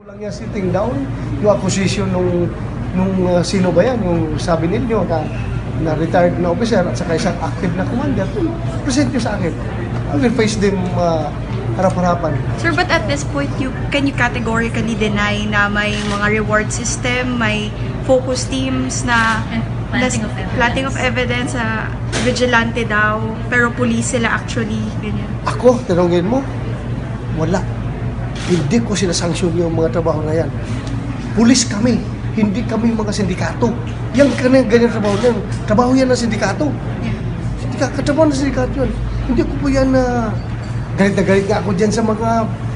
Kulang yan sitting down, yung acquisition nung sino ba yan, yung sabi ninyo na retired na officer at saka isang active na commander, present nyo sa akin. I will face them harap-harapan. Sir, but at this point, can you categorically deny na may mga reward system, may focus teams na planting of evidence sa vigilante daw, pero police sila actually, ganyan? Ako, tanongin mo, wala. Hindi ko sinasanksyon yung mga trabaho na yan. Pulis kami, hindi kami mga sindikato. Yan ganyan trabaho yan. Trabaho yan ng sindikato. Katrabaho ng sindikato yan. Hindi ko po yan na galit na galit nga ako dyan sa mga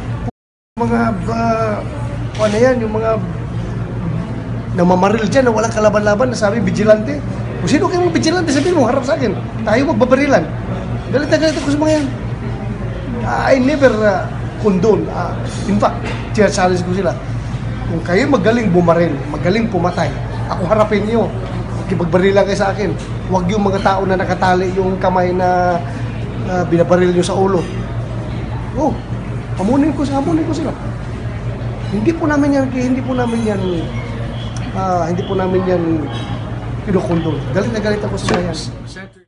ano yan, yung mga namamaril dyan na walang kalaban-laban na sabi, vigilante. Kung sino kayo mga vigilante, sabihin mo, harap sa akin. Tayo magbabarilan. Galit na galit ako sa mga yan. I never condone. In fact, challenge ko sila. Kung kayo magaling bumaril, magaling pumatay, ako harapin niyo. Ikipagbarilan kayo sa akin. Huwag yung mga tao na nakatali yung kamay na binabaril niyo sa ulo. Oh, hamunin ko sila. Hindi po namin yan pinukondol. Galit na galit ako sa yan.